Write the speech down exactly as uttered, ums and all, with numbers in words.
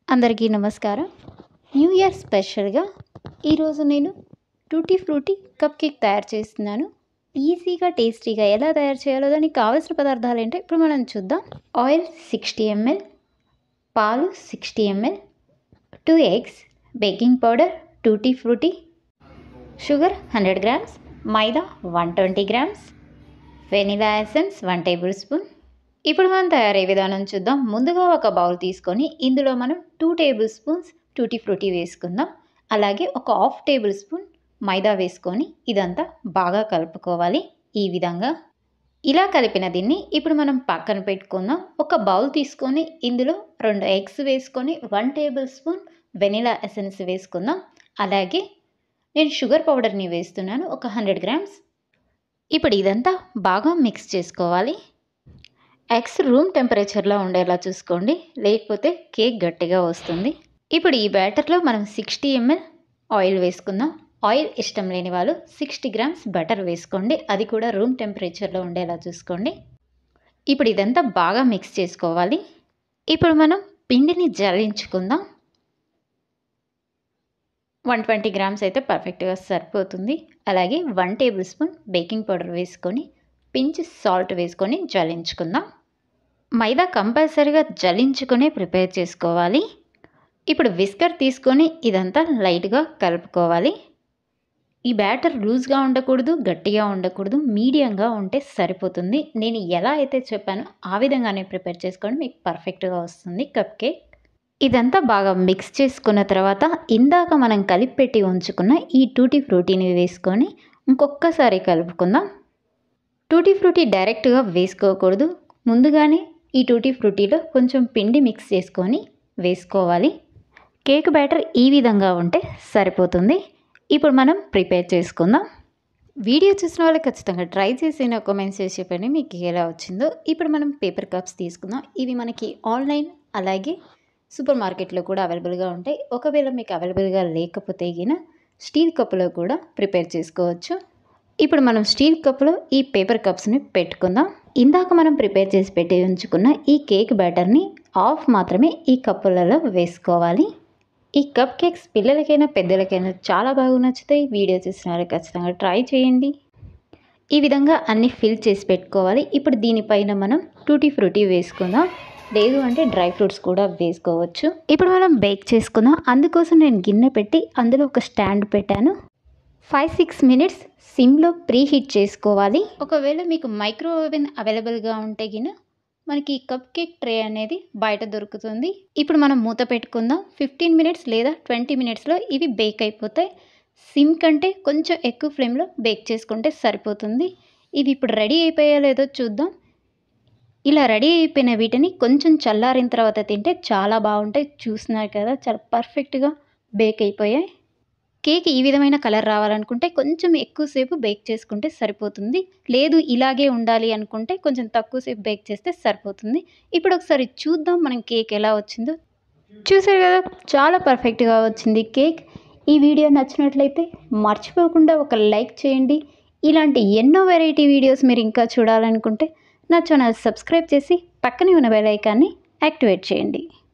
అందరికీ నమస్కారం. New year స్పెషల్గా ఈరోజు నేను టూటీ ఫ్రూటీ కప్ కేక్ తయారు చేస్తున్నాను. ఈజీగా టేస్టీగా ఎలా తయారు చేయాలో దానికి కావాల్సిన పదార్థాలు ఏంటో ఇప్పుడు మనం చూద్దాం. ఆయిల్ సిక్స్టీ ఎంఎల్, పాలు sixty ML, two eggs, baking powder, tutti frutti, sugar hundred grams, maida one twenty grams, vanilla essence one tablespoon. ఇప్పుడు మనం తయారయ్యే విధానం చూద్దాం. ముందుగా ఒక బౌల్ తీసుకొని ఇందులో మనం two tablespoons tutti frutti వేసుకుందాం. అలాగే ఒక హాఫ్ టేబుల్ స్పూన్ మైదా వేసుకొని ఇదంతా బాగా కలుపుకోవాలి. ఈ విధంగా ఇలా కలిపిన దీన్ని ఇప్పుడు మనం పక్కన పెట్టుకుందాం. ఒక బౌల్ తీసుకొని ఇందులో రెండు ఎగ్స్ వేసుకొని one tablespoon vanilla essence వేసుకుందాం. అలాగే నేను షుగర్ పౌడర్ని వేస్తున్నాను, ఒక హండ్రెడ్ గ్రామ్స్. ఇప్పుడు ఇదంతా బాగా మిక్స్ చేసుకోవాలి. ఎగ్స్ రూమ్ టెంపరేచర్లో ఉండేలా చూసుకోండి, లేకపోతే కేక్ గట్టిగా వస్తుంది. ఇప్పుడు ఈ బ్యాటర్లో మనం సిక్స్టీ ఎంఎల్ ఆయిల్ వేసుకుందాం. ఆయిల్ ఇష్టం లేని వాళ్ళు సిక్స్టీ గ్రామ్స్ బటర్ వేసుకోండి, అది కూడా రూమ్ టెంపరేచర్లో ఉండేలా చూసుకోండి. ఇప్పుడు ఇదంతా బాగా మిక్స్ చేసుకోవాలి. ఇప్పుడు మనం పిండిని జల్లించుకుందాం. వన్ ట్వంటీ గ్రామ్స్ అయితే పర్ఫెక్ట్గా సరిపోతుంది. అలాగే one tablespoon baking powder వేసుకొని పించ్ సాల్ట్ వేసుకొని జల్లించుకుందాం. మైదా కంపల్సరీగా జల్లించుకొని ప్రిపేర్ చేసుకోవాలి. ఇప్పుడు విస్కర్ తీసుకొని ఇదంతా లైట్గా కలుపుకోవాలి. ఈ బ్యాటర్ లూజ్గా ఉండకూడదు, గట్టిగా ఉండకూడదు, మీడియంగా ఉంటే సరిపోతుంది. నేను ఎలా అయితే చెప్పానో ఆ విధంగానే ప్రిపేర్ చేసుకోండి, మీకు పర్ఫెక్ట్గా వస్తుంది కప్ కేక్. ఇదంతా బాగా మిక్స్ చేసుకున్న తర్వాత ఇందాక మనం కలిపి పెట్టి ఉంచుకున్న ఈ టూటీ ఫ్రూటీని వేసుకొని ఇంకొకసారి కలుపుకుందాం. టూటీ ఫ్రూటీ డైరెక్ట్గా వేసుకోకూడదు, ముందుగానే ఈ టూటీ ఫ్రూటీలో కొంచెం పిండి మిక్స్ చేసుకొని వేసుకోవాలి. కేక్ బ్యాటర్ ఈ విధంగా ఉంటే సరిపోతుంది. ఇప్పుడు మనం ప్రిపేర్ చేసుకుందాం. వీడియో చూసిన వాళ్ళు ఖచ్చితంగా ట్రై చేసి నాకు కామెంట్స్ చేసి చెప్పండి మీకు ఎలా వచ్చిందో. ఇప్పుడు మనం పేపర్ కప్స్ తీసుకుందాం. ఇవి మనకి ఆన్లైన్ అలాగే సూపర్ మార్కెట్లో కూడా అవైలబుల్గా ఉంటాయి. ఒకవేళ మీకు అవైలబుల్గా లేకపోతే గిన స్టీల్ కప్పులో కూడా ప్రిపేర్ చేసుకోవచ్చు. ఇప్పుడు మనం స్టీల్ కప్లో ఈ పేపర్ కప్స్ని పెట్టుకుందాం. ఇందాక మనం ప్రిపేర్ చేసి పెట్టి ఉంచుకున్న ఈ కేక్ బ్యాటర్ని హాఫ్ మాత్రమే ఈ కప్పులలో వేసుకోవాలి. ఈ కప్ కేక్స్ పిల్లలకైనా పెద్దలకైనా చాలా బాగా నచ్చుతాయి. వీడియో చూసిన వాళ్ళు ఖచ్చితంగా ట్రై చేయండి. ఈ విధంగా అన్నీ ఫిల్ చేసి పెట్టుకోవాలి. ఇప్పుడు దీనిపైన మనం టూటీ ఫ్రూటీ వేసుకుందాం, లేదు అంటే డ్రై ఫ్రూట్స్ కూడా వేసుకోవచ్చు. ఇప్పుడు మనం బేక్ చేసుకుందాం. అందుకోసం నేను గిన్నె పెట్టి అందులో ఒక స్టాండ్ పెట్టాను. ఫైవ్ సిక్స్ మినిట్స్ సిమ్లో ప్రీ హీట్ చేసుకోవాలి. ఒకవేళ మీకు మైక్రో ఓవెన్ అవైలబుల్గా ఉంటే గిన మనకి కప్ కేక్ ట్రే అనేది బయట దొరుకుతుంది. ఇప్పుడు మనం మూత పెట్టుకుందాం. ఫిఫ్టీన్ మినిట్స్ లేదా ట్వంటీ మినిట్స్లో ఇవి బేక్ అయిపోతాయి. సిమ్ కంటే కొంచెం ఎక్కువ ఫ్లేమ్లో బేక్ చేసుకుంటే సరిపోతుంది. ఇవి ఇప్పుడు రెడీ అయిపోయా లేదో చూద్దాం. ఇలా రెడీ అయిపోయిన వీటిని కొంచెం చల్లారిన తర్వాత తింటే చాలా బాగుంటాయి. చూస్తున్నారు కదా, చాలా పర్ఫెక్ట్గా బేక్ అయిపోయాయి. కేక్ ఈ విధమైన కలర్ రావాలనుకుంటే కొంచెం ఎక్కువసేపు బేక్ చేసుకుంటే సరిపోతుంది. లేదు ఇలాగే ఉండాలి అనుకుంటే కొంచెం తక్కువసేపు బేక్ చేస్తే సరిపోతుంది. ఇప్పుడు ఒకసారి చూద్దాం మనం కేక్ ఎలా వచ్చిందో. చూసారు కదా, చాలా పర్ఫెక్ట్గా వచ్చింది కేక్. ఈ వీడియో నచ్చినట్లయితే మర్చిపోకుండా ఒక లైక్ చేయండి. ఇలాంటి ఎన్నో వెరైటీ వీడియోస్ మీరు ఇంకా చూడాలనుకుంటే నా ఛానల్ సబ్స్క్రైబ్ చేసి పక్కనే ఉన్న బెల్ ఐకాన్ని యాక్టివేట్ చేయండి.